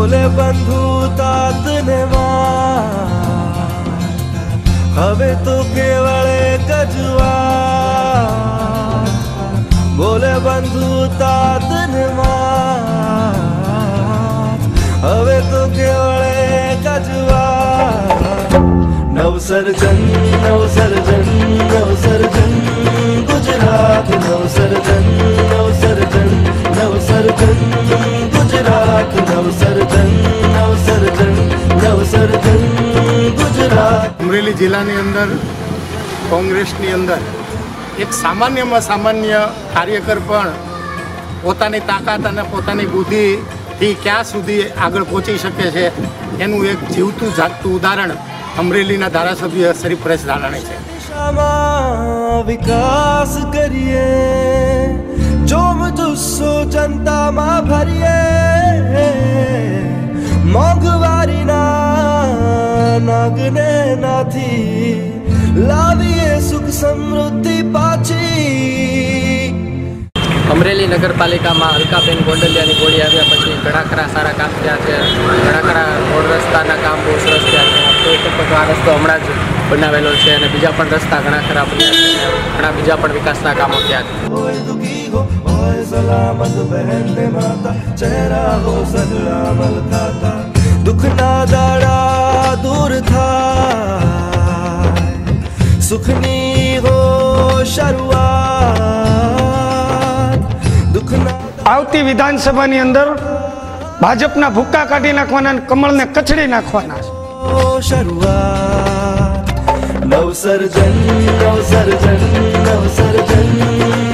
बोले बंधु तात ने हवे तो केवल एक जुआत बोले बंधु तात ने हवे तो केवल एक जुआत नवसर्जन नवसर्जन नवसर्जन गुजरात नवसर्जन नवसर्जन नवसर्जन गुजरात नवसर्जन नवसर्जन नवसर्जन गुजरात। अमरेली जिल्लाની અંદર કોંગ્રેસની અંદર એક સામાન્યમાં સામાન્ય કાર્યકર પણ પોતાની તાકાત અને પોતાની બુદ્ધિથી ક્યાં સુધી આગળ પહોંચી શકે છે એનું એક જીવતું જાગતું ઉદાહરણ અમરેલીના ધારાસભ્ય શ્રી પરેશ ધાનાણી છે। विकास करिए जोम जुस्सो जनता मा भरिए मोंघवारी ना नागने नाथी लाविए सुख समृद्धि पाची। अमरेली नगरपालिका में अलकाबेन गोंडलिया गोળી આવ્યા પછી ઘણા ખરા સારા કામ થયા છે। ઘણા ખરા રોડ રસ્તાના કામ બહુ સરસ થયા છે। આ રસ્તો હમણાં જ બનાવેલો છે અને બીજા પણ રસ્તા ઘણા ખરા બન્યા છે। ઘણા બીજા પણ વિકાસના કામો થયા છે। दुखना दाड़ा दूर था सुखनी हो शुरुआत दुखना। આવતી વિધાનસભાની અંદર ભાજપના ભૂક્કા કાઢી નાખવાના અને કમળને કચડી નાખવાના છે। शुरुआत नवसर्जन नवसर्जन नवसर्जन